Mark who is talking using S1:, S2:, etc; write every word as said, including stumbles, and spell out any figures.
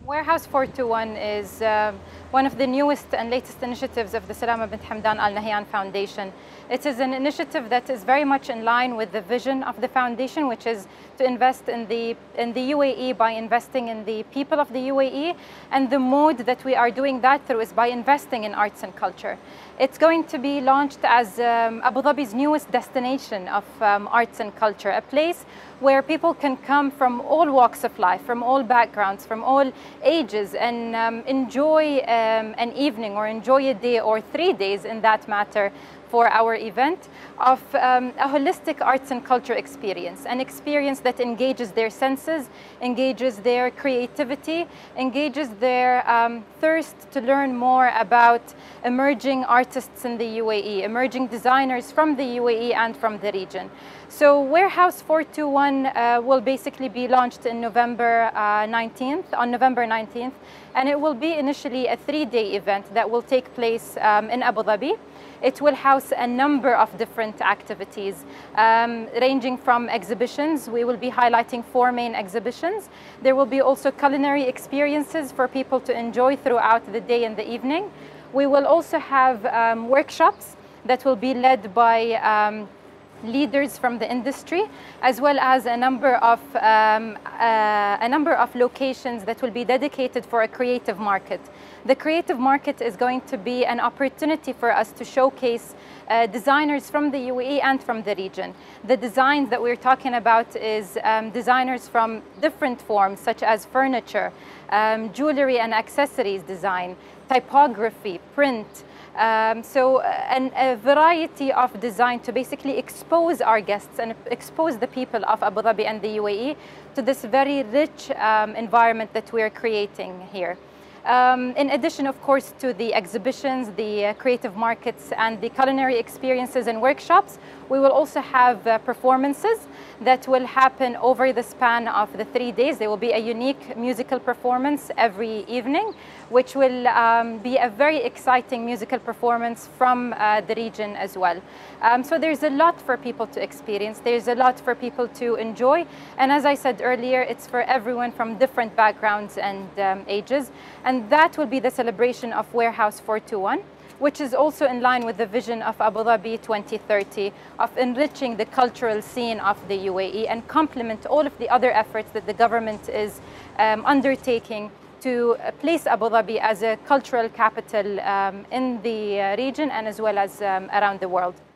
S1: Warehouse four two one is um, one of the newest and latest initiatives of the Salama bint Hamdan Al Nahyan Foundation. It is an initiative that is very much in line with the vision of the foundation, which is to invest in the, in the U A E by investing in the people of the U A E. And the mode that we are doing that through is by investing in arts and culture. It's going to be launched as um, Abu Dhabi's newest destination of um, arts and culture, a place where people can come from all walks of life, from all backgrounds, from all ages, and um, enjoy um, an evening or enjoy a day or three days in that matter for our event of um, a holistic arts and culture experience, an experience that engages their senses, engages their creativity, engages their um, thirst to learn more about emerging artists in the U A E, emerging designers from the U A E and from the region. So Warehouse four two one uh, will basically be launched in November uh, nineteenth, on November nineteenth, and it will be initially a three-day event that will take place um, in Abu Dhabi. It will house a number of different activities, um, ranging from exhibitions. We will be highlighting four main exhibitions. There will be also culinary experiences for people to enjoy throughout the day and the evening. We will also have um, workshops that will be led by um, leaders from the industry, as well as a number of um, uh, a number of locations that will be dedicated for a creative market. The creative market is going to be an opportunity for us to showcase uh, designers from the U A E and from the region. The designs that we're talking about is um, designers from different forms, such as furniture, um, jewelry and accessories design, typography, print. Um, so an, a variety of design to basically expose our guests and expose the people of Abu Dhabi and the U A E to this very rich um, environment that we're creating here. Um, in addition, of course, to the exhibitions, the uh, creative markets, and the culinary experiences and workshops, we will also have uh, performances that will happen over the span of the three days. There will be a unique musical performance every evening, which will um, be a very exciting musical performance from uh, the region as well. Um, so there's a lot for people to experience. There's a lot for people to enjoy. And as I said earlier, it's for everyone from different backgrounds and um, ages. And that will be the celebration of Warehouse four two one, which is also in line with the vision of Abu Dhabi twenty thirty, of enriching the cultural scene of the U A E and complement all of the other efforts that the government is um, undertaking to place Abu Dhabi as a cultural capital um, in the uh, region and as well as um, around the world.